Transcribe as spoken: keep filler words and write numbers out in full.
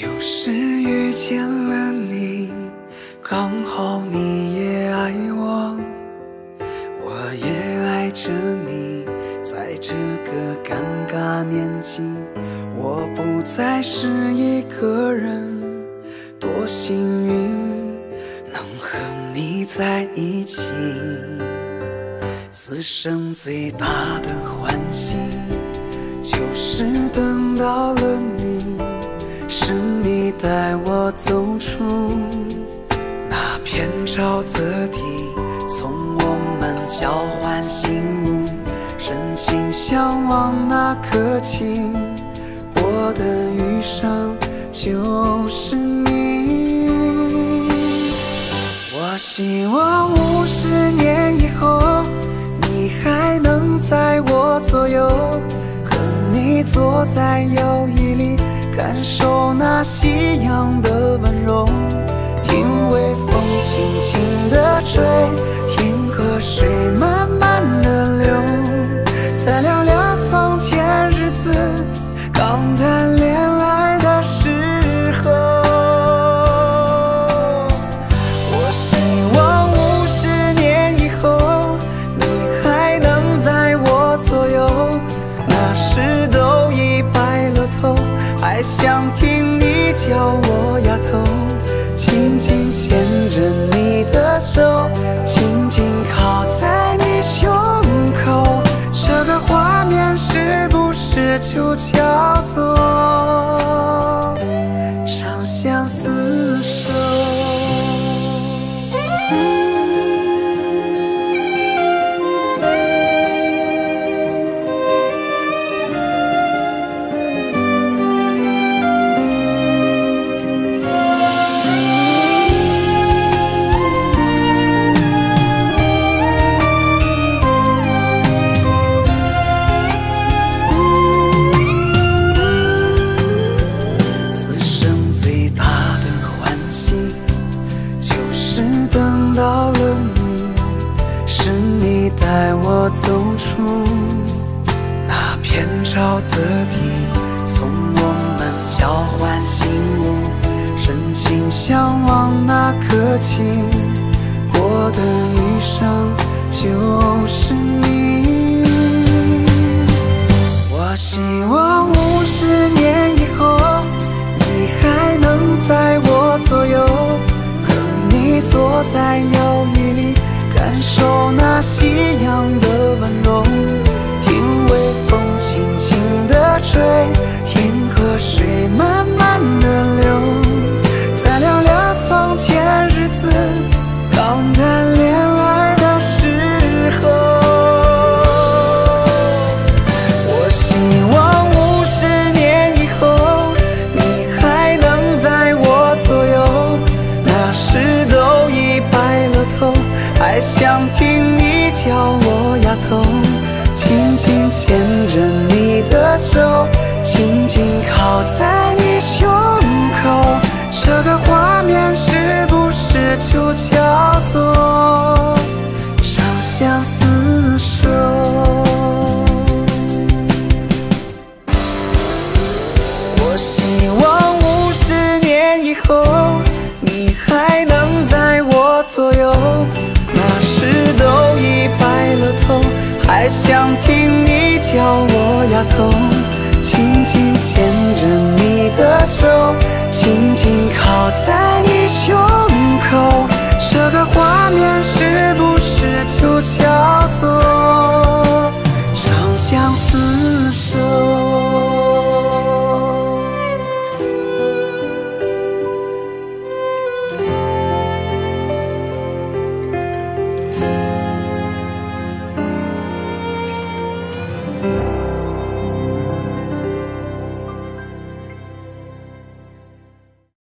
就是遇见了你，刚好你也爱我，我也爱着你。在这个尴尬年纪，我不再是一个人，多幸运能和你在一起。此生最大的欢喜，就是等到了你，是你带我走出那片沼泽地，从我们交换信物，深情相望那刻起，我的余生就是你。我希望五十年以后，你还能在我左右，和你坐在摇椅里，感受那夕阳的温柔，听微风轻轻地吹，听河水慢慢地流，再聊聊从前日子，刚谈恋爱的时候。我希望五十年以后，你还能在我左右，那时都已白了头，还想听你叫我丫头，紧紧牵着你的手，紧紧靠在你胸口，这个画面是不是就叫做长相厮守？等到了你，是你带我走出那片沼泽地，从我们交换信物，深情相望那刻起，我的余生就是你。我希望五十年以后，你还能在我左右，你坐在摇椅里，感受那夕阳的温柔，听微风轻轻地吹，听河水慢慢地流，再聊聊从前日子，刚谈恋爱的时候。我希望五十年以后，你还能在我左右，那时都已白了头，还想听你叫我丫头，紧紧牵着你的手，紧紧靠在你胸口，这个画面是不是就叫做长相厮守？我希望五十年以后，你还能在我左右，那时都已白了头，还想听你叫我丫头，紧紧牵着你的手，紧紧靠在你胸口，这个画面是不是就叫做长相厮守？